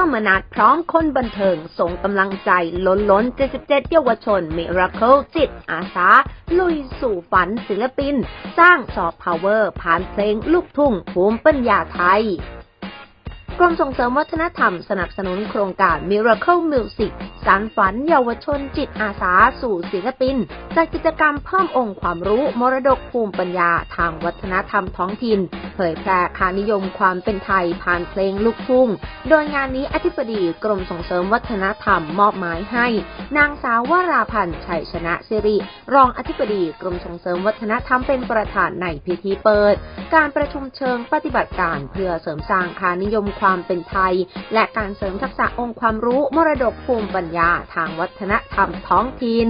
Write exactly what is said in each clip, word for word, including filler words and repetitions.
มนัสพร้อมคนบันเทิงส่งกำลังใจล้นล้นเจ็ดสิบเจ็ดเยาวชนมิราเคิลจิตอาสาลุยสู่ฝันศิลปินสร้างซอฟต์พาวเวอร์ผ่านเพลงลูกทุ่งภูมิปัญญาไทยกรมส่งเสริมวัฒนธรรมสนับสนุนโครงการ Miracle Music สานฝันเยาวชนจิตอาสาสู่ศิลปินจัดกิจกรรมเพิ่มองค์ความรู้มรดกภูมิปัญญาทางวัฒนธรรมท้องถิ่นเผยแพร่ค่านิยมความเป็นไทยผ่านเพลงลูกทุ่งโดยงานนี้อธิบดีกรมส่งเสริมวัฒนธรรมมอบหมายให้นางสาววราพันธ์ชัยชนะสิริรองอธิบดีกรมส่งเสริมวัฒนธรรมเป็นประธานในพิธีเปิดการประชุมเชิงปฏิบัติการเพื่อเสริมสร้างค่านิยมความเป็นไทยและการเสริมทักษะองค์ความรู้มรดกภูมิปัญญาทางวัฒนธรรมท้องถิ่น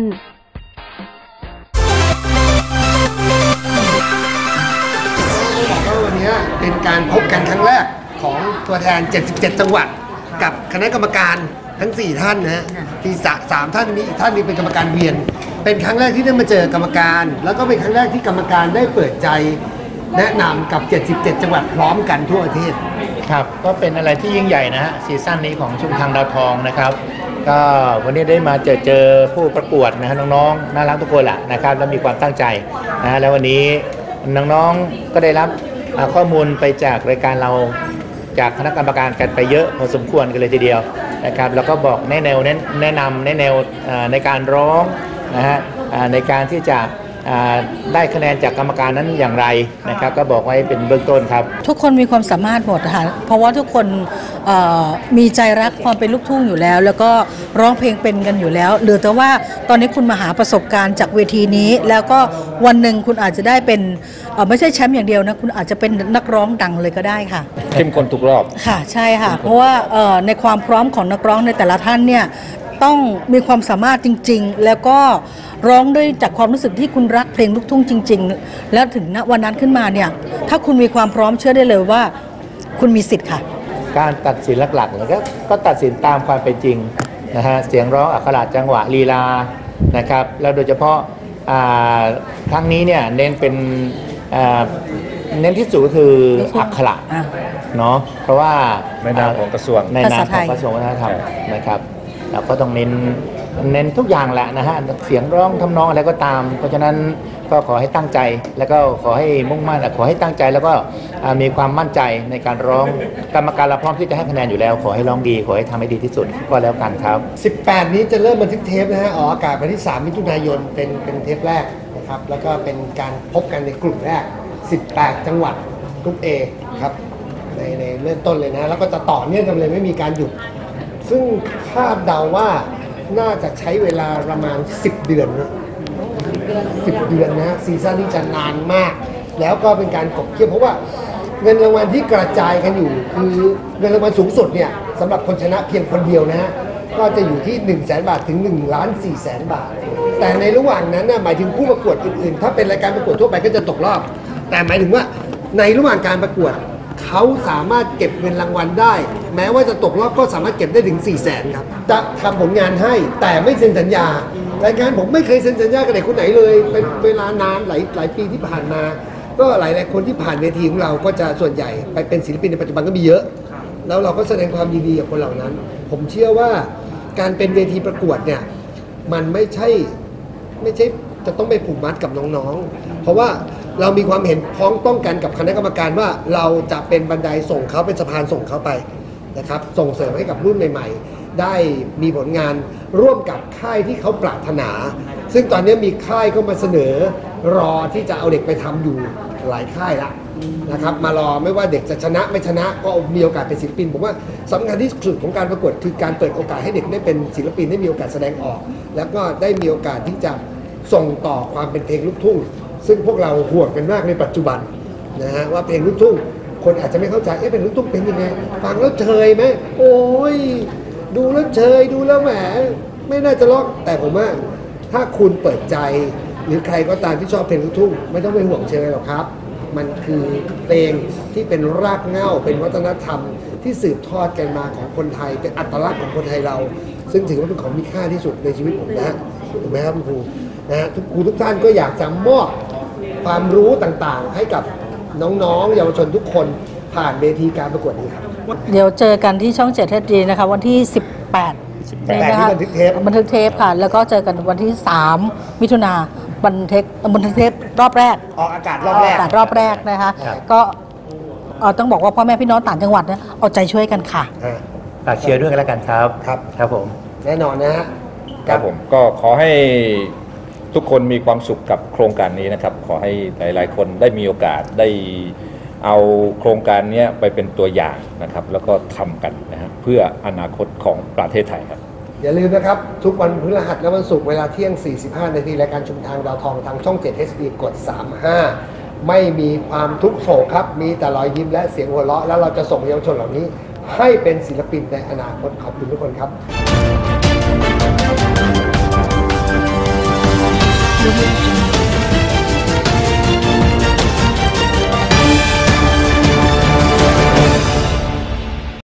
วันนี้เป็นการพบกันครั้งแรกของตัวแทนเจ็ดสิบเจ็ดจังหวัดกับคณะกรรมการทั้งสี่ท่านนะฮะที่สามท่านนี้อีกท่านนึงเป็นกรรมการเวียนเป็นครั้งแรกที่ได้มาเจอกรรมการแล้วก็เป็นครั้งแรกที่กรรมการได้เปิดใจแนะนำกับเจ็ดสิบเจ็ดจังหวัดพร้อมกันทั่วประเทศครับก็เป็นอะไรที่ยิ่งใหญ่นะฮะซีซั่นนี้ของชุมทางดาวทองนะครับก็วันนี้ได้มาเจอเจอผู้ประกวดนะฮะน้องๆน่ารักทุกคนแหละนะครับแล้วมีความตั้งใจนะแล้ววันนี้น้องๆก็ได้รับข้อมูลไปจากรายการเราจากคณะกรรมการกันไปเยอะพอสมควรกันเลยทีเดียวนะครับแล้วก็บอกแนะแนวแนะนำแนะแนวในการร้องนะฮะในการที่จะได้คะแนนจากกรรมการนั้นอย่างไรนะครับก็บอกไว้เป็นเบื้องต้นครับทุกคนมีความสามารถหมดค่ะเพราะว่าทุกคนมีใจรักความเป็นลูกทุ่งอยู่แล้วแล้วก็ร้องเพลงเป็นกันอยู่แล้วเหลือแต่ว่าตอนนี้คุณมาหาประสบการณ์จากเวทีนี้แล้วก็วันหนึ่งคุณอาจจะได้เป็นไม่ใช่แชมป์อย่างเดียวนะคุณอาจจะเป็นนักร้องดังเลยก็ได้ค่ะเข้มข้นทุกรอบค่ะใช่ค่ะเพราะว่าในความพร้อมของนักร้องในแต่ละท่านเนี่ยต้องมีความสามารถจริงๆแล้วก็ร้องด้วยจากความรู้สึกที่คุณรักเพลงลูกทุ่งจริงๆแล้วถึงณวันนั้นขึ้นมาเนี่ยถ้าคุณมีความพร้อมเชื่อได้เลยว่าคุณมีสิทธิ์ค่ะการตัดสินหลักๆก็ก็ตัดสินตามความเป็นจริงนะฮะเสียงร้องอักขระจังหวะลีลานะครับแล้วโดยเฉพาะครั้งนี้เนี่ยเน้นเป็นเน้นที่สุดก็คืออักขระเนาะเพราะว่าในนามของกระทรวงในนามของกระทรวงวัฒนธรรมนะครับเราก็ต้องเน้นเน้นทุกอย่างแหละนะฮะเสียงร้องทำนองอะไรก็ตามเพราะฉะนั้นก็ขอให้ตั้งใจแล้วก็ขอให้มุ่งมั่นขอให้ตั้งใจแล้วก็มีความมั่นใจในการร้องกรรมการเราพร้อมที่จะให้คะแนนอยู่แล้วขอให้ร้องดีขอให้ทำให้ดีที่สุดก็แล้วกันครับสิบแปดนี้จะเริ่มบันทึกเทปนะฮะออกอากาศวันที่สามมิถุนายนเป็นเป็นเทปแรกนะครับแล้วก็เป็นการพบกันในกลุ่มแรกสิบแปดจังหวัดกลุ่ม A ครับในในเริ่มต้นเลยนะแล้วก็จะต่อเนื่องกันเลยไม่มีการหยุดซึ่งคาดเดาว่าน่าจะใช้เวลาประมาณสิบเดือนนะสิบเดือนนะซีซั่นนี้จะนานมากแล้วก็เป็นการกบเคี้ยวเพราะว่าเงินรางวัลที่กระจายกันอยู่คือเงินรางวัลสูงสุดเนี่ยสำหรับคนชนะเพียงคนเดียวนะฮะก็จะอยู่ที่หนึ่งแสนบาทถึงหนึ่งล้านสี่แสนบาทแต่ในระหว่างนั้นนะหมายถึงผู้ประกวดอื่นๆถ้าเป็นรายการประกวดทั่วไปก็จะตกรอบแต่หมายถึงว่าในระหว่างการประกวดเขาสามารถเก็บเงินรางวัลได้แม้ว่าจะตกรอบก็สามารถเก็บได้ถึงสี่แสนครับจะทำผลงานให้แต่ไม่เซ็นสัญญารายการผมไม่เคยเซ็นสัญญากับเด็กคนไหนเลยเป็นเวลานานหลายหลายปีที่ผ่านมาก็หลายหลายคนที่ผ่านเวทีของเราก็จะส่วนใหญ่ไปเป็นศิลปินในปัจจุบันก็มีเยอะแล้วเราก็แสดงความยินดีกับคนเหล่านั้นผมเชื่อว่าการเป็นเวทีประกวดเนี่ยมันไม่ใช่ไม่ใช่จะต้องไปผูกมัดกับน้องๆเพราะว่าเรามีความเห็นพ้องต้องกันกับคณะกรรมการว่าเราจะเป็นบันไดส่งเขาเป็นสะพานส่งเขาไปนะครับส่งเสริมให้กับรุ่นใหม่ๆได้มีผลงานร่วมกับค่ายที่เขาปรารถนาซึ่งตอนนี้มีค่ายก็มาเสนอรอที่จะเอาเด็กไปทำอยู่หลายค่ายละนะครับมารอไม่ว่าเด็กจะชนะไม่ชนะก็มีโอกาสเป็นศิลปินผมว่าสำคัญที่สุดของการประกวดคือการเปิดโอกาสให้เด็กได้เป็นศิลปินได้มีโอกาสแสดงออกแล้วก็ได้มีโอกาสที่จะส่งต่อความเป็นเพลงลูกทุ่งซึ่งพวกเราห่วงกันมากในปัจจุบันนะฮะว่าเพลงลูกทุ่งคนอาจจะไม่เข้าใจเอ๊ะเป็นลูกทุ่งเป็นยังไงฟังแล้วเชยไหมโอ้ยดูแล้วเชยดูแล้วแหมไม่น่าจะร้องแต่ผมว่าถ้าคุณเปิดใจหรือใครก็ตามที่ชอบเพลงลูกทุ่งไม่ต้องไปห่วงเชยหรอกครับมันคือเพลงที่เป็นรากเหง้าเป็นวัฒนธรรมที่สืบทอดกันมาของคนไทยเป็นอัตลักษณ์ของคนไทยเราซึ่งถือว่าเป็นของมีค่าที่สุดในชีวิตผมนะถูกไหมครับคุณครูนะฮะทุกครูทุกท่านก็อยากจะมอบความรู้ต่างๆให้กับน้องๆเยาวชนทุกคนผ่านเวทีการประกวดนี้ครับเดี๋ยวเจอกันที่ช่องเจ็ดเทดีนะคะวันที่ สิบแปดนี่นะคะบันทึกเทปบันทึกเทปค่ะ แล้วก็เจอกันวันที่ สาม มิถุนาบันทึกบันทึกเทปรอบแรกออกอากาศรอบแรกอากาศรอบแรกนะคะก็เอ่อต้องบอกว่าพ่อแม่พี่น้องต่างจังหวัดเนี่ยเอาใจช่วยกันค่ะฝากเชียร์ด้วยกันแล้วกันครับครับครับผมแน่นอนนะฮะครับผมก็ขอให้ทุกคนมีความสุขกับโครงการนี้นะครับขอให้หลายๆ คนได้มีโอกาสได้เอาโครงการนี้ไปเป็นตัวอย่างนะครับแล้วก็ทำกันนะฮะเพื่ออนาคตของประเทศไทยครับอย่าลืมนะครับ ทุกวันพฤหัสและวันศุกร์เวลาเที่ยง สี่สิบห้า นาทีรายการชุมทางดาวทองทางช่อง เจ็ด เอช ดี กด สามสิบห้า ไม่มีความทุกข์โศกครับ มีแต่รอยยิ้มและเสียงหัวเราะแล้วเราจะส่งเยาวชนเหล่านี้ ให้เป็นศิลปินในอนาคตขอบคุณทุกคนครับ